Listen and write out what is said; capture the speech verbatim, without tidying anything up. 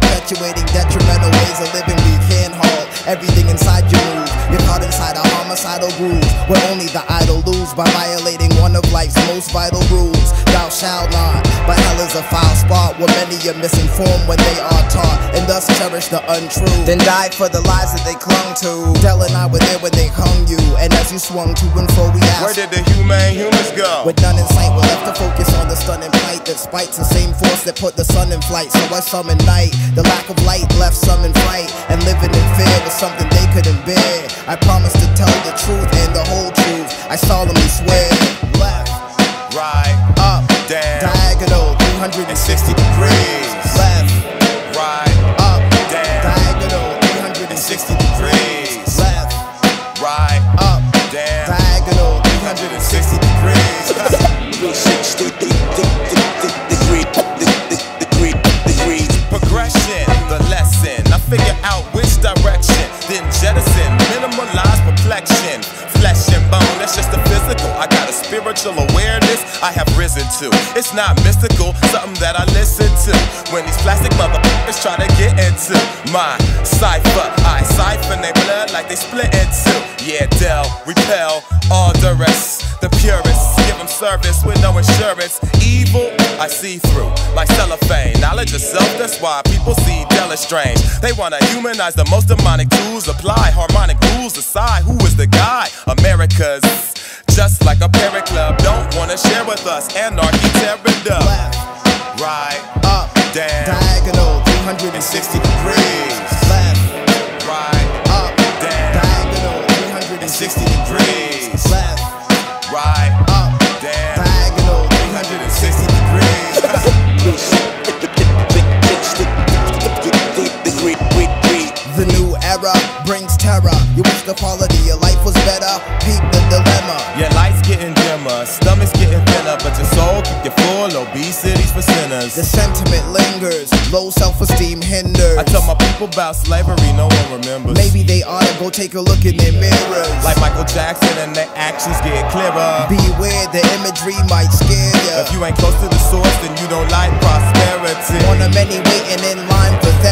perpetuating detrimental ways of living we can't halt. Everything inside you move, you're caught inside a homicidal groove, where only the idle lose by violating one of life's most vital rules. Thou shalt not, but hell is a foul spot where many are misinformed when they are taught, and thus cherish the untrue, then died for the lies that they clung to. Del and I were there when they hung you, and as you swung to and fro we asked, where did the humane humans go? With none in sight, we're left to focus on the stunning plight that spites the same force that put the sun in flight. So I summon night, the lack of light left some in fright, and living in fear was something they couldn't bear. I promise to tell the truth and the whole truth, I solemnly swear. Left, right, up, down, diagonal, three hundred sixty degrees. Left, right, up, down, diagonal, three hundred sixty degrees. Left, right, up, down, diagonal, three hundred sixty degrees. three sixty degrees. Progression, the lesson. I figure out which direction, then jettison, minimalize perplexion. Flesh and bone, that's just the physical. I got a spiritual awareness I have risen to. It's not mystical, something that I listen to when these plastic motherfuckers try to get into my cipher. I siphon their blood like they split in two. Yeah, Del, repel all the rest. The purists give them service with no insurance. Evil, I see through like cellophane. Knowledge of self, that's why people see Del as strange. They wanna humanize the most demonic tools, apply harmonic rules, decide who is the guy. America's just like a parent club, don't wanna share with us. Anarchy, terror, dub. Left, Right, up, down, diagonal, three hundred sixty degrees. Left, right, up, down, diagonal, three hundred sixty degrees. Left, right, up, down, diagonal, three hundred sixty degrees. The new era brings terror. You wish the quality of life was better. Peep the dilemma. your light's getting dimmer, stomach's getting thinner, but your soul keep you full. Obesity's for sinners. The sentiment lingers, low self-esteem hinders. I tell my people about slavery, no one remembers. Maybe they ought to go take a look in their mirrors. Like Michael Jackson and their actions get clearer. Beware, the imagery might scare ya. If you ain't close to the source, then you don't like prosperity. One of many waiting in line for